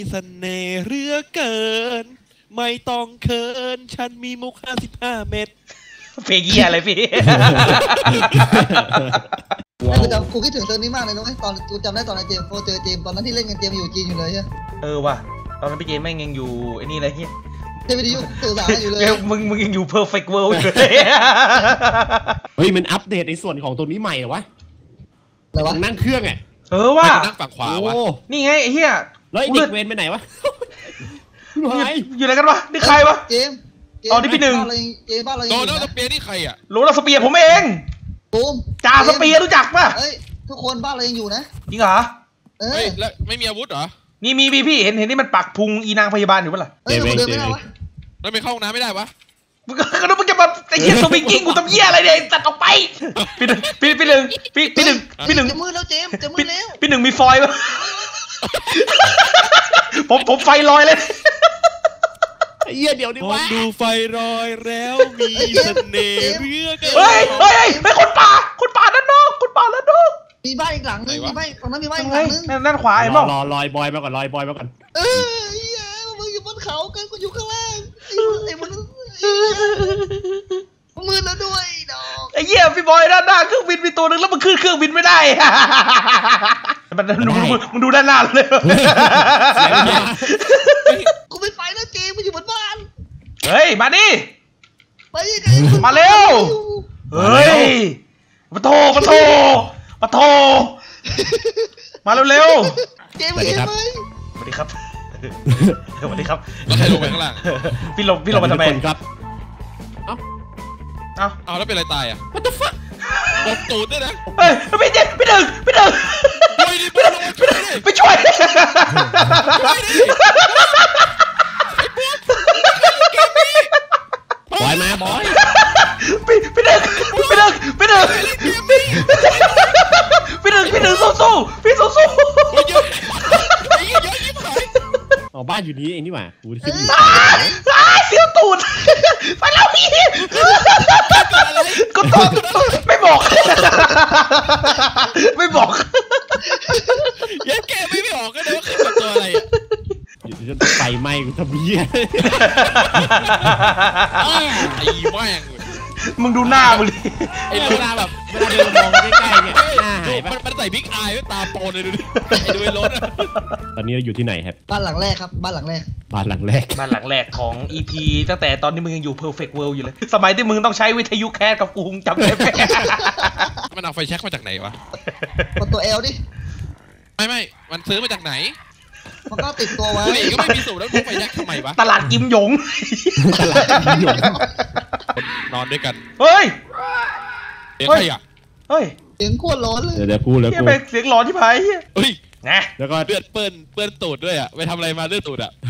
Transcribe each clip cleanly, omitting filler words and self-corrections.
เสน่ห์เหลือเกินไม่ต้องเขินฉันมีมุก55 เม็ดเพลงเหี้ยอะไรพี่กูคิดถึงเรื่องนี้มากเลยนะตอนกูจำได้ตอนไอเจมโฟเจอเจมตอนนั้นที่เล่นกันเจมอยู่จีนอยู่เลยใช่ว่ะตอนนั้นพี่เจมแม่งยังอยู่ไอ้นี่อะไรเงี้ยเจมวิทยุสื่อสารอยู่เลยมึงยังอยู่ perfect world อยู่เลยเฮ้ยมันอัปเดตในส่วนของตัวนี้ใหม่เหรอวะอะไรวะนั่งเครื่องอ่ะว่ะนั่งฝั่งขวาวะนี่ไงไอ้เหี้ยแล้วไอ้เด็กเวรไปไหนวะอยู่ไหนกันวะนี่ใครวะเจมอ๋อนี่พี่หนึ่งเจมบ้านเราโดนสเปียร์นี่ใครอ่ะโรนัลสเปียร์ผมเองบูมจ่าสเปียร์รู้จักป่ะเฮ้ยทุกคนบ้านเรายังอยู่นะจริงเหรอแล้วไม่มีอาวุธเหรอนี่มีพี่เห็นนี่มันปักพุงอีนางพยาบาลอยู่ป่ะล่ะเฮ้ยเดินไม่ได้วะแล้วไปเข้าห้องน้ำไม่ได้วะมึงจะมาไอ้เหี้ยสวิงกิ้งกูทำเหี้ยอะไรเนี่ยตัดออกไปพี่หนึ่งจะมืดแล้วเจมจะมืดแล้วพี่หนึ่งมีฟอยล์ป่ะผมไฟลอยเลยเหี้ยเดี๋ยวดิวะดูไฟลอยแล้วมีเสน่ห์เรือเกินเฮ้ยคนป่าด้านนอกมีบ้านอีกหลังนึงมีบ้านตรงนั้นมีบ้านอีกหลังนึงด้านขวาไอ้บ้องรอลอยบอยมาก่อนมึงอยู่บนเขากันกูอยู่ข้างล่างไอ้มันมืดแล้วด้วยดอกไอ้เหี้ยพี่บอยด้านหน้าเครื่องบินมีตัวนึงแล้วมันขึ้นเครื่องบินไม่ได้มันดูด้านหน้าเลยกูไม่ไปแล้วเจมมันอยู่บนบ้านเฮ้ยมาดิไปยังไงมาเร็วเฮ้ยมาโทมาเร็วเจมมาเห็นไหมสวัสดีครับแล้วใครลงไปข้างล่างพี่ลงมาทำไมครับเอาแล้วเป็นอะไรตายอ่ะ What the fuck ตบตูดด้วยนะเฮ้ยพี่หนึ่งไปช่วยบอยมาบอยพี่หนึ่งสู้พี่สู้เยอะยิ่งหายอ๋อบ้านอยู่นี้เองนี่หว่ากูคิดอยู่เสียวตูดไปแล้วพี่ก็ตอบไม่บอกยังแกไม่ออกก็ได้ว่าคือตัวอะไรจะไฟไหม้กูทำเหี้ยไอ้แม่งมึงดูหน้ามึงดิไอ้เวลาแบบเวลาเดินมองใกล้ๆเนี่ยหน้าหายปะมันใส่บิ๊กอายตาโปนเลยดูดิดูไอ้รถตอนนี้เราอยู่ที่ไหนครับบ้านหลังแรกครับบ้านหลังแรกของ EP ตั้งแต่ตอนนี้มึงยังอยู่ Perfect World อยู่เลยสมัยที่มึงต้องใช้วิทยุแคสกับกูจำได้ไหมมันเอาไฟแช็กมาจากไหนวะกดตัว L ดิไม่มันซื้อมาจากไหนมันก็ติดตัวไว้ก็ไม่มีสูตรแล้วไฟแช็กทำไมวะตลาดกิมหยงนอนด้วยกันเฮ้ยใครอ่ะเสียงโคตรร้อนเลยเดี๋ยวกูแล้วกูเสียงร้อนที่ไผ่เฮ้ยนะแล้วก็เปื้อนตูดด้วยอ่ะไปทำอะไรมาเลือดตูดอ่ะ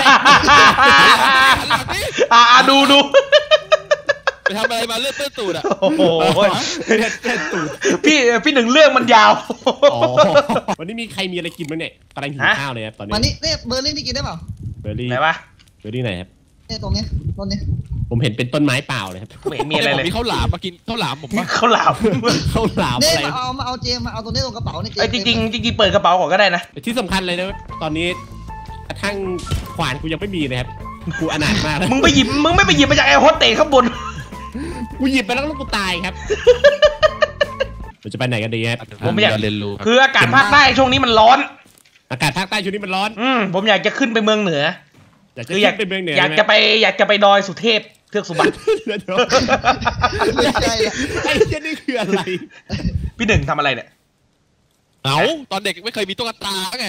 ดูไปทำอะไรมาเลือดเปื้อนตูดอ่ะโอ้โหเลือดตูดพี่หนึ่งเรื่องมันยาววันนี้มีใครมีอะไรกินบ้างเนี่ยกำลังหิวข้าวเลยครับตอนนี้วันนี้เนี่ยเบอร์รี่ที่กินได้เปล่าเบอร์รี่ไหนวะเบอร์รี่ไหนครับเนี่ยตรงนี้ต้นนี้ผมเห็นเป็นต้นไม้เปล่าเลยครับไม่มีอะไรเลยมีข้าวหลามมากินข้าวหลามผมข้าวหลามเนี่ยมาเอาเจมมาเอาตัวนี้ตรงกระเป๋านี่จริงเปิดกระเป๋าก่อนก็ได้นะที่สำคัญเลยนะตอนนี้กระทั่งขวานกูยังไม่มีนะครับกูอนาถมากมึงไม่ไปหยิบมาจากแอร์โฮสเตสข้างบนกูหยิบไปแล้วกูตายครับเราจะไปไหนกันดีครับผมอยากเรียนรู้คืออากาศภาคใต้ช่วงนี้มันร้อนอากาศภาคใต้ช่วงนี้มันร้อนผมอยากจะขึ้นไปเมืองเหนือคืออยากจะไปดอยสุเทพเทือกสุบรรณไม่ใช่ไอ้เจ้านี่คืออะไรพี่หนึ่งทำอะไรเนี่ยตอนเด็กไม่เคยมีตุ๊กตาไง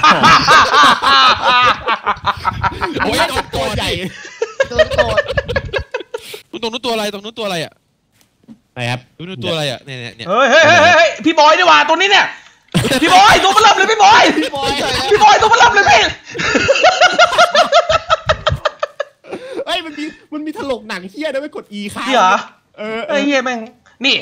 โอ้ยโดนตัวใหญ่โดนตัวตรงนู้นตัวอะไรอ่ะไหนครับตรงนู้นตัวอะไรอ่ะเนี่ยเฮ้ยพี่บอยดีกว่าตัวนี้เนี่ยพี่บอยตัวมันรับเลยพี่บอยตัวมันรับเลยพี่เฮ้ยมันมีถลกหนังเฮี้ยนะไม่กด E ค้างเหรอเฮี้ยแม่งนี่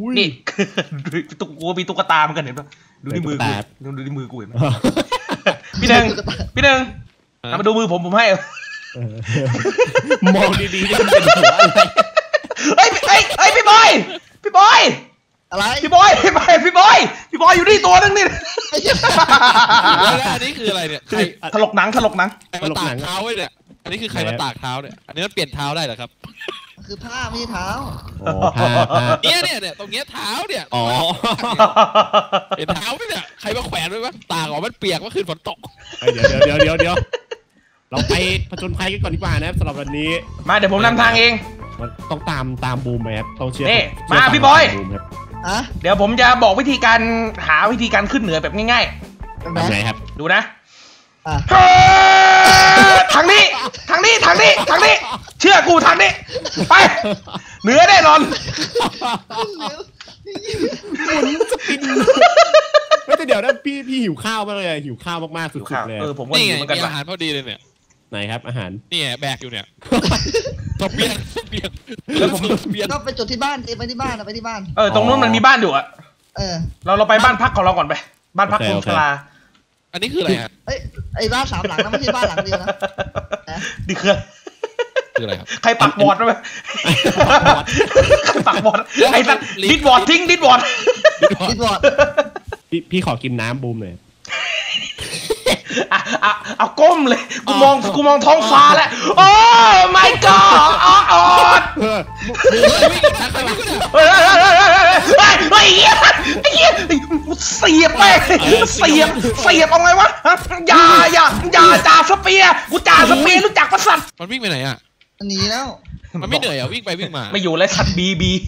กูมีตุ๊กตาเหมือนกันเห็นป่ะดูที่มือกูเห็นไหมพี่หนึ่งมาดูมือผมให้มองดีๆนี่มันเป็นหัวอะไรเฮ้ยพี่บอยอะไรพี่บอยอยู่นี่ตัวนึงนี่แล้วอันนี้คืออะไรเนี่ยใครถลกหนังใครมาตากเท้าไว้เนี่ยอันนี้คือใครมาตากเท้าเนี่ยอันนี้มันเปลี่ยนเท้าได้เหรอครับคือผ้าไม่ใช่เท้าโอ้ผ้าเนี่ยตรงเนี้ยเท้าเนี่ยอ๋อเห็นเท้าไหมเนี่ยใครมาแขวนไว้วะตากออกมันเปียกเมื่อคืนฝนตกเดี๋ยวเราไปผจญภัยกันก่อนดีกว่านะครับสำหรับวันนี้มาเดี๋ยวผมนำทางเองมันต้องตามบูมไหมครับต้องเชื่อนี่เชื่มาพี่บอยบูมครับอะเดี๋ยวผมจะบอกวิธีการหาวิธีการขึ้นเหนือแบบง่ายแบบทำไงไหนครับๆดูนะอ่ะทางนี้เชื่อกูทางนี้ไปเหนือแน่นอนไม่แต่เดี๋ยวนะพี่หิวข้าวมากเลยหิวข้าวมากๆสุดๆเลยผมก็นี่หิไงวเหมือนกันมีว่ะอาหารพอดีเลยเนี่ยไหนครับอาหารนี่ไงแบกอยู่เนี่ยตบเบียงเบียงก็ไปจดที่บ้านไปที่บ้านไปที่บ้านตรงนู้นมันมีบ้านอยู่อะเออเราไปบ้านพักของเราก่อนไป บ้านพักคนชราอันนี้คืออะไรฮะไอ้บ้าน3 หลังนะไม่ใช่บ้านหลังเดียวนะดีคือคืออะไรครับใครปักบอร์ดไหมใครปักบอร์ดไอ้สัตว์ดิดบอร์ดทิ้งดิดบอร์ดคิดบอร์ดพี่ขอกินน้ำบูมหน่อยเอาก้มเลยกูมองท้องฟ้าแล้วโอ้ my god เฮ้ยไอ้เหี้ยเสียบแม่งเสียบเอาไงวะอย่าจ่าสเปียกูจ่าสเปียรู้จักประสัตมันวิ่งไปไหนอ่ะหนีแล้วมันไม่เหนื่อยอ่ะวิ่งไปวิ่งมาไม่อยู่เลยสัตว์บี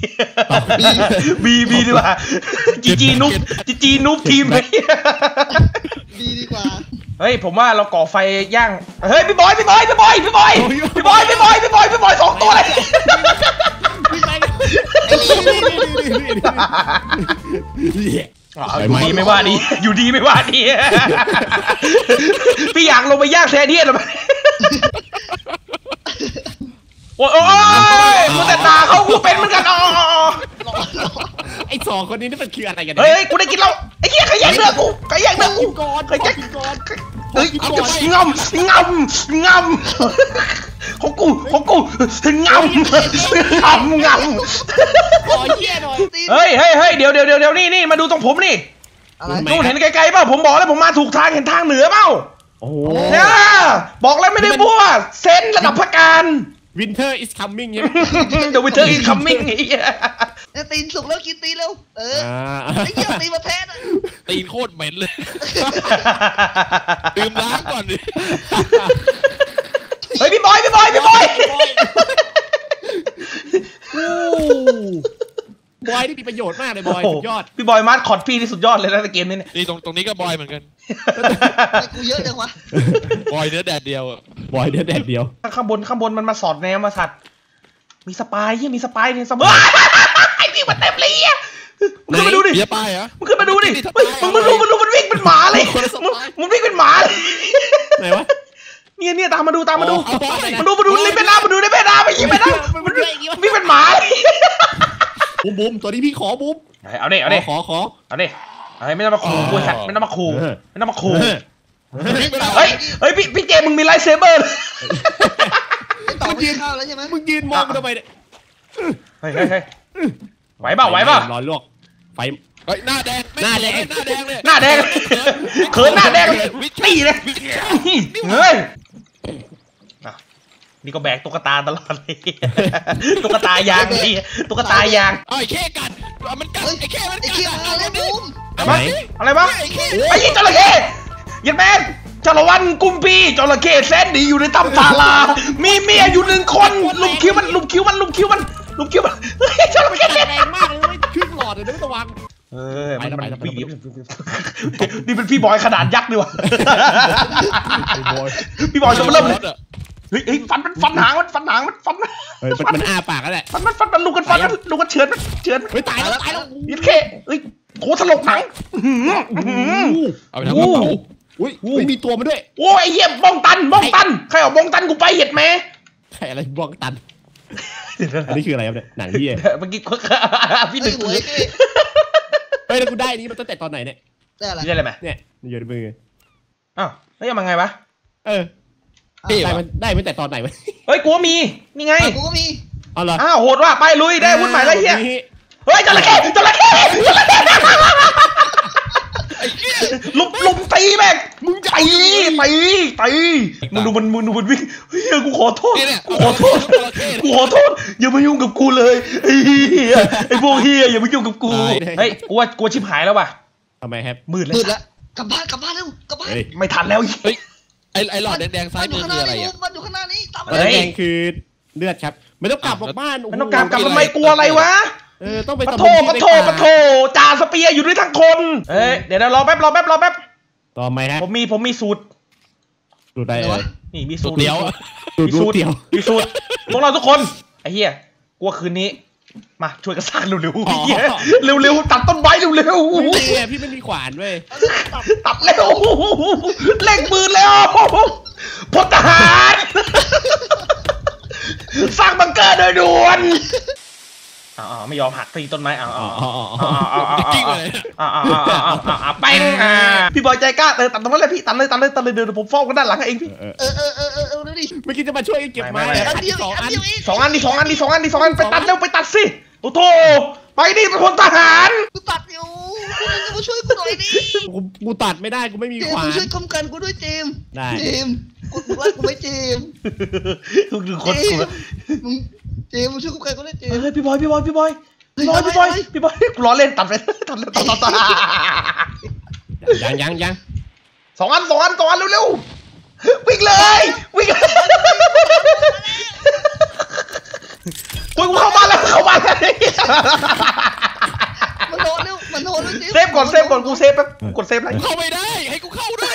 ดีกว่าจีนุ๊บทีมเลยดีกว่าเฮ้ยผมว่าเราก่อไฟย่างเฮ้ยพี่บอย2 ตัวเลยอยู่ดีไม่ว่าดีพี่อยากลงไปย่างแซเดียนหรอโอ้ยกูแต่ตาเขากูเป็นเหมือนกันไอ้2 คนนี้นี่มันคืออะไรกันเฮ้ยกูได้กินแล้วไอ้เหี้ยใครแย่งเนื้อกูใครแย่งเนื้อกูก่อนเฮ้ยงำของกูงำขอเยี่ยหน่อยเฮ้ยเดี๋ยวนี่มาดูตรงผมนี่อะไรนู่นเห็นไกลๆเปล่าผมบอกแล้วผมมาถูกทางเห็นทางเหนือเปล่าโอ้เนี่ยบอกแล้วไม่ได้บัวเซนระดับพักการ Winter is coming ใช่ไหม The winter is coming ไอ้เหี้ยตีนสุกแล้วกินตีนเร็วไอ้เหี้ยตีมาแพ้นะตีนโคตรเหม็นเลยดื่มล้างก่อนดิเฮ้ยพี่บอยบอยนี่มีประโยชน์มากเลยบอยสุดยอดพี่บอยมาร์คคอร์ดพี่ที่สุดยอดเลยนะในเกมนี้เนี่ยนี่ตรงนี้ก็บอยเหมือนกันกูเยอะจังวะบอยเนื้อแดดเดียวอ่ะบอยเดือดแดดเดียวข้างบนมันมาสอดแนมมาสัตว์มีสปายมีสปายเนี่ยเสมอไอ้พี่มันเต็มเลยอ่ะมึงขึ้นมาดูดิเบียร์ป้ายเหรอมึงขึ้นมาดูดิมึงดูมันวิ่งเป็นหมาเลยมึงวิ่งเป็นหมาเลยไหนวะเนี่ยตามมาดูมาดูในเบน้าไปยิงเบน้ามันวิ่งเป็นหมาเลยบูมตัวนี้พี่ขอบูมเอาดิขอไม่ต้องมาขู่กูสัตว์ไม่ต้องมาขู่เฮ้ยพี่เจมึงมีไลท์เซเบอร์ต่อไม่ข้าวแล้วใช่ไหมมึงยืนมองกูทำไมเนี่ยเฮ้ยไหวเปล่าร้อนลวกไฟหน้าแดงเลยหน้าแดงเขินหน้าแดงตีเลยเฮ้ยนี่ก็แบกตุ๊กตาตลอดเลยตุ๊กตายางนี่ตุ๊กตายางไอ้แค่กัดมันกัดไอ้แค่มันไอ้กัดเหี้ยมาแล้วบูมอะไรวะไอ้ยี่จระเข้ยันแมนจระวันกุมพีจระเข้แสนดีอยู่ในถ้ำทารามีเมียอยู่1 คนลุมคิ้วมันจระเข้แรงมากเลยไม่ขึ้นหลอดเลยไม่ต้องวางมันปี๊บนี่เป็นพี่บอยขนาดยักษ์ดีวะพี่บอยจะมาเริ่มเลยเฮ้ยฟันหางมันมันอ้าปากแล้วแหละมันลูกกันเฉือนเฮ้ยตายแล้วยัดเข้โถถลกหนังเอาไปทำกระเป๋าอุ้ยไม่มีตัวมาด้วยโอ้ยเหี้ยบ้องตันใครเอาบ้องตันกูไปเห็ดแม่ใครอะไรบ้องตันอันนี้คืออะไรครับเนี่ยหนังที่เมื่อกี้พี่เฮ้ดึยงหวยเฮ้ยแล้วกูได้นี้มันตั้งแต่ตอนไหนเนี่ยได้อะไรได้อะไรไหมเนี่ยอยู่ในมืออ้าวแล้วยังไงวะได้มันแต่ตอนไหนวะเฮ้ยกูมีนี่ไงกูก็มีอ๋อเหรออ้าวโหดว่ะไปลุยได้วุ้นใหม่แล้วเฮียเฮ้ยจระเข้ลุมตีแม่งมึงตีมึงดูมันวิ่งเฮ้ยกูขอโทษอย่ามายุ่งกับกูเลยไอ้เหี้ยไอ้พวกเหี้ยอย่ามายุ่งกับกูเฮ้ยกูว่าชิบหายแล้วว่ะทำไมครับมืดแล้วกลับบ้านเร็วกลับบ้านไม่ทันแล้วเฮ้ยไอ้หลอดแดงๆซ้ายมือคืออะไรอ่ะมันอยู่ข้างหน้านี้ตามมาแดงคือเลือดครับไม่ต้องกลับออกบ้านไม่ต้องกลับทำไมกลัวอะไรวะต้องไปปะโถจ่าสเปียอยู่ด้วยทั้งคนเฮ้ยเดี๋ยวรอแป๊บต่อไหมฮะผมมีสูตรอะไรนี่มีสูตรเดียวมีสูตรพวกเราทุกคนไอ้เหี้ยกลัวคืนนี้มาช่วยกันสร้างเร็วตัดต้นไม้เร็วพี่ไม่มีขวานเว้ยตัดเร็วเล่งปืนแล้วพลทหารสร้างบังเกอร์โดยด่วนไม่ยอมหักตีต้นไม้จริงเลยแป้งพี่บอยใจกล้าตัดตรงนั้นเลยพี่ตัดเลยเดี๋ยวผมฟ้องกันด้านหลังเองพี่ดูดิเมื่อกี้จะมาช่วยเก็บไม้สองอันไปตัดสิโอ้โถไปดิเป็นพลทหารกูตัดอยู่กูมาช่วยกูหน่อยดิกูตัดไม่ได้กูไม่มีขวานช่วยคุ้มกันกูด้วยเจมได้กูว่ากูไม่เจมทุกคนเจมช่วยคุ้มกันกูด้วยเจมพี่บอยล้อเล่นตัดไปยังสองอันเร็ววิ่งเลยกูเข้ามาแล้วมันโดนเซฟก่อนกูเซฟแป๊บกดเซฟอะไรเข้าไม่ได้ให้กูเข้าด้วย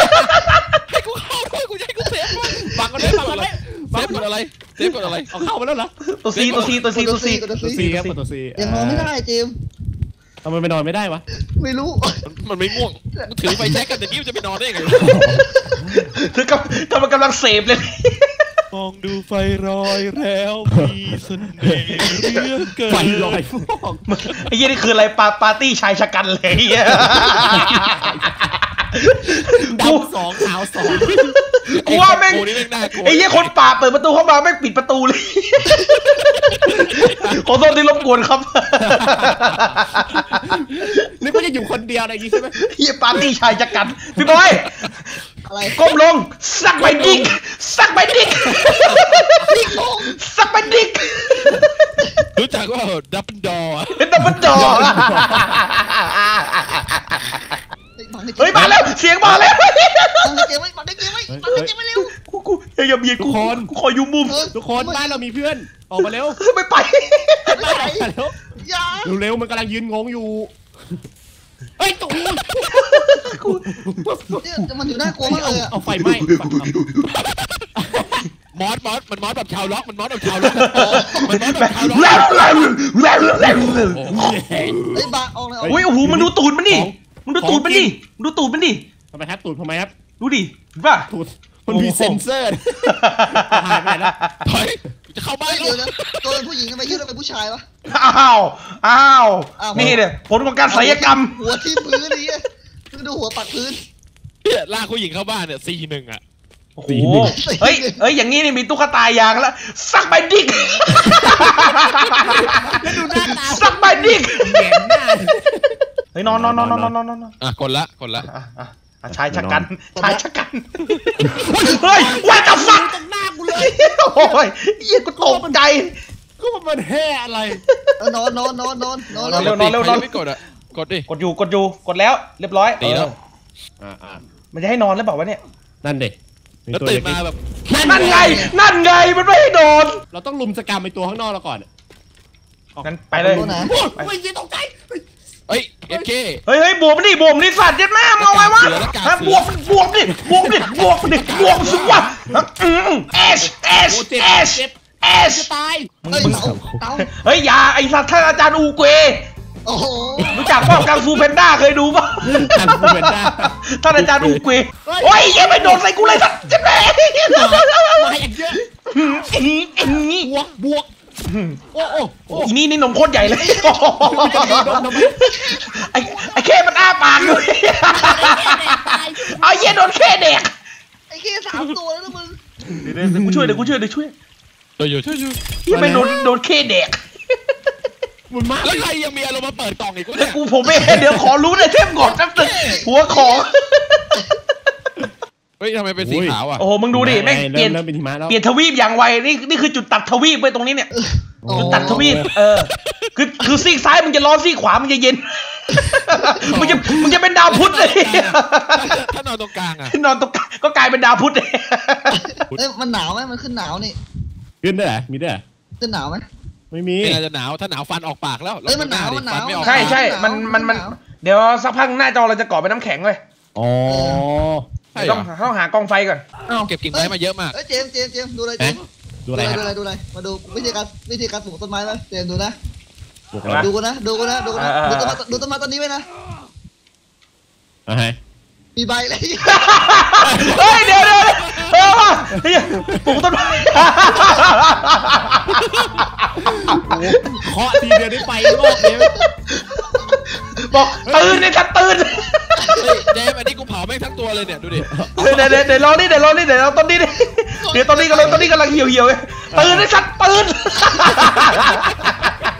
กูจะให้กูเซฟบังกันเลยเซฟกดอะไรเอาเข้ามาแล้วเหรอตัวซีครับตัวซียังนอนไม่ได้เจมทำไมไปนอนไม่ได้วะไม่รู้มันไม่ง่วงถือไฟแช็กกันแต่นิ้วจะไปนอนได้ไงถือกำลังเสพเลยมองดูไฟรอยแล้วมีเสน่ห์เรื่องเกินไฟลอยไอ้ยี่นี่คืออะไรปาร์ตี้ชายชะกันเลยดำสองขาวสองกูว่าแม่งไอ้ยี่คนป่าเปิดประตูเข้ามาแม่งปิดประตูเลยขอโทษที่รบกวนครับนึกว่าจะอยู่คนเดียวอะไรอย่างงี้ใช่ไหมยี่ปาร์ตี้ชายชะกันพี่บอยก้มลงสักใบดิ๊กสักใบดิ๊กรู้จักว่าดับเบิลดอร์เฮ้ยมาแล้วเสียงมาแล้วบังเจมไว้เร็วกูอย่าเบียดกูขออยู่มุมทุกคนบ้านเรามีเพื่อนออกมาเร็วไม่ไปเร็วมันกำลังยืนงงอยู่เฮ้ยตุ๊กมันอยู่หน้ากลัวมากเลยเอาไฟไหม้มอสมันมอสแบบชาวล็อกมันมอสแบบชาวล็อกไอ้บ้าออกเลยโอ้โหมันดูตูดมันดิทำไมครับตูดทำไมครับดูดิป่ะตูดมันมีเซ็นเซอร์หายไปแล้วเฮ้ยจะเข้าบ้านแล้วตัวเป็นผู้หญิงทำไมยืดเป็นผู้ชายวะอ้าวนี่เนี่ยผลของการศัลยกรรมหัวที่พื้นนี่ดูหัวปัดพื้นเนี่ยลากผู้หญิงเข้าบ้านเนี่ย4-1อ่ะโอ้โหเฮ้ยอย่างนี้นี่มีตุ๊กตายางแล้วสักใบดิ๊กสักใบดิ๊กเฮ้ยนอนกดละชายชะกันเฮ้ยว่าจะฟังตรงหน้ากูเลยโอ้ยเยี่ยกูตกใจก็มันแห่อะไรนอนเร็วไม่กดอ่ะกดดิกดอยู่กดแล้วเรียบร้อยตีแล้วมันจะให้นอนหรือเปล่าวะเนี่ยนั่นเด็กแล้วตื่นมาแบบนั่นไงมันไม่ให้นอนเราต้องลุมสกรรมไอตัวข้างนอกเราก่อนงั้นไปเลยไม่ยิงตกใจเฮ้ยเอฟเคเฮ้ยบวมนี่สัตว์เจ็ดแม่มาไว้วะบวมดิสุดว่ะS ตายเฮ้ยอย่าไอ้สัตว์ท่านอาจารย์อูเกวโอ้โหรู้จักพ่อกังฟูเพนด้าเคยดูป่ะกังฟูเพนด้าท่านอาจารย์อูเกวโอ้ยยังไม่โดนใส่กูเลยสัตว์เจ็บแม่มาอย่างเยอะบวกโอ้นี่นมโคตรใหญ่เลยไอ้แค่มันอ้าปากอยู่เอาเย็นโดนแค่เด็กไอ้แค่3 ตัวแล้วมึงเดี๋ยวกูช่วยช่วยอยู่ยังไม่โดนแค่เด็กมันมากแล้วใครยังมีอารมณ์มาเปิดกล่องอีกวะแล้เนี่วย ผมเองเดี๋ยวขอรู้ในเทมก่อนแป๊บนึงหัวของเฮ้ยทำไมเป็นสีขาวอ่ะโอ้โหมึงดูดิแม่งเปลี่ยนเริ่มเป็นหิมะแล้วเปลี่ยนทวีปอย่างไวนี่คือจุดตัดทวีปไปตรงนี้เนี่ยจุดตัดทวีปคือซีกซ้ายมึงจะร้อนซีกขวามึงจะเย็นมึงจะเป็นดาวพุธเลยถ้านอนตรงกลางอ่ะนอนตรงกลางก็กลายเป็นดาวพุธเลยเอ้ยมันหนาวไหมมันขึ้นหนาวนี่ขึ้นด้วยเหรอมีด้วยเหรอขึ้นหนาวไหมไม่มีเป็นอะไรจะหนาวถ้าหนาวฟันออกปากแล้วเอ้ยมันหนาวมันหนาวฟัไม่ออกใช่ปากมันเดี๋ยวสักพักหน้าจอเราจะก่อเป็นน้ำแข็งเลยอ๋อใช่เหรต้องหากองไฟก่อนเก็บกิ่งไม้มาเยอะมากเอ้ยเจมส์ดูอะไรเจมส์ดูอะไรครับดูอะไรมาดูวิธีการปลูกต้นไม้ไหมเจมส์ดูนะดูอะไรดูกันนะดูต้นไม้ต้นนี้ไว้นะฮะมีใบอะไรเฮ้ยเดี๋ยวปลูกต้นไม้เคาะทีเดียวได้ไปรอบเลยบอกตื่นเนี่ยฉันตื่นเฮ้ยเจมส์อันนี้กูเผาแม่งทั้งตัวเลยเนี่ยดูดิเดี๋ยวรอนี่เดี๋ยวต้นนี้ดิเดี๋ยวต้นนี้กำลังเหี่ยวตื่นเลยฉันตื่น